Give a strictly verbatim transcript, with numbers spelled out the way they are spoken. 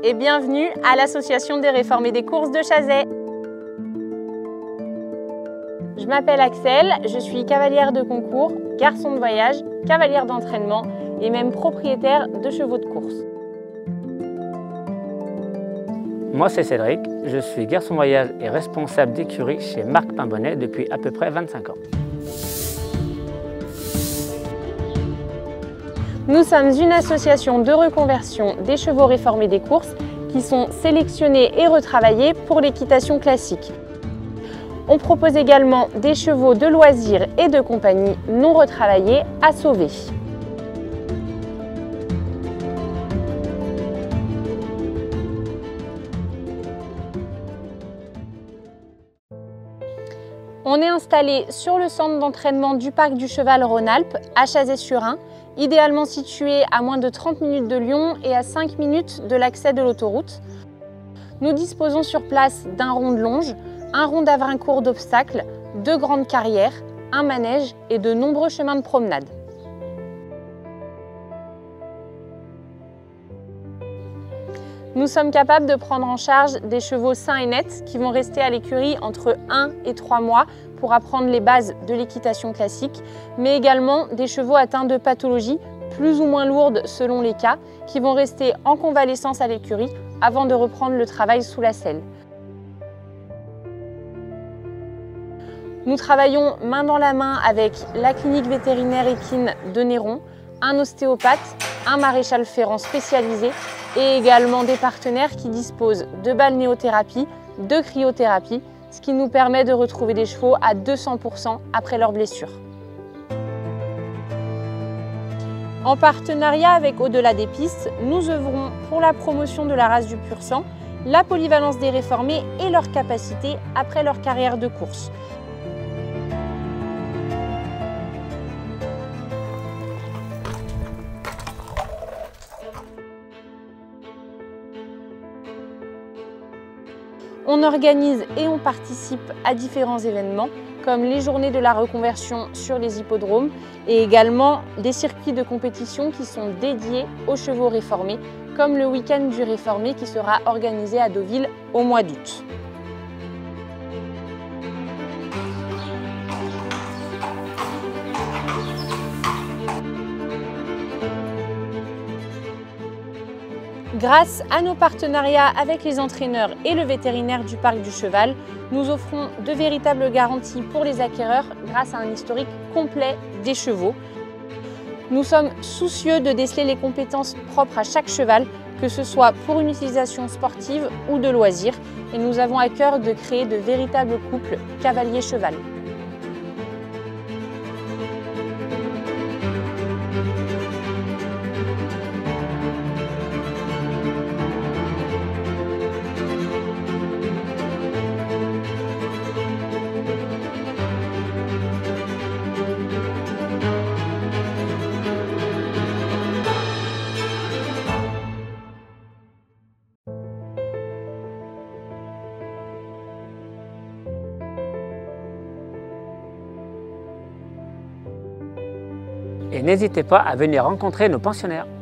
et bienvenue à l'Association des réformés des courses de Chazay. Je m'appelle Axel, je suis cavalière de concours, garçon de voyage, cavalière d'entraînement et même propriétaire de chevaux de course. Moi c'est Cédric, je suis garçon voyage et responsable d'écurie chez Marc Pimbonnet depuis à peu près vingt-cinq ans. Nous sommes une association de reconversion des chevaux réformés des courses qui sont sélectionnés et retravaillés pour l'équitation classique. On propose également des chevaux de loisirs et de compagnie non retravaillés à sauver. On est installé sur le centre d'entraînement du Parc du Cheval Rhône-Alpes à Chazay-sur-Ain, idéalement situé à moins de trente minutes de Lyon et à cinq minutes de l'accès de l'autoroute. Nous disposons sur place d'un rond de longe, un rond d'Avrincourt d'obstacles, deux grandes carrières, un manège et de nombreux chemins de promenade. Nous sommes capables de prendre en charge des chevaux sains et nets qui vont rester à l'écurie entre un et trois mois pour apprendre les bases de l'équitation classique, mais également des chevaux atteints de pathologies plus ou moins lourdes selon les cas, qui vont rester en convalescence à l'écurie avant de reprendre le travail sous la selle. Nous travaillons main dans la main avec la clinique vétérinaire équine de Néron, un ostéopathe, un maréchal ferrant spécialisé et également des partenaires qui disposent de balnéothérapie, de cryothérapie, ce qui nous permet de retrouver des chevaux à deux cents pour cent après leur blessure. En partenariat avec Au-delà des pistes, nous œuvrons pour la promotion de la race du pur sang, la polyvalence des réformés et leur capacité après leur carrière de course. On organise et on participe à différents événements comme les journées de la reconversion sur les hippodromes et également des circuits de compétition qui sont dédiés aux chevaux réformés comme le week-end du réformé qui sera organisé à Deauville au mois d'août. Grâce à nos partenariats avec les entraîneurs et le vétérinaire du Parc du Cheval, nous offrons de véritables garanties pour les acquéreurs grâce à un historique complet des chevaux. Nous sommes soucieux de déceler les compétences propres à chaque cheval, que ce soit pour une utilisation sportive ou de loisirs, et nous avons à cœur de créer de véritables couples cavalier-cheval. Et n'hésitez pas à venir rencontrer nos pensionnaires.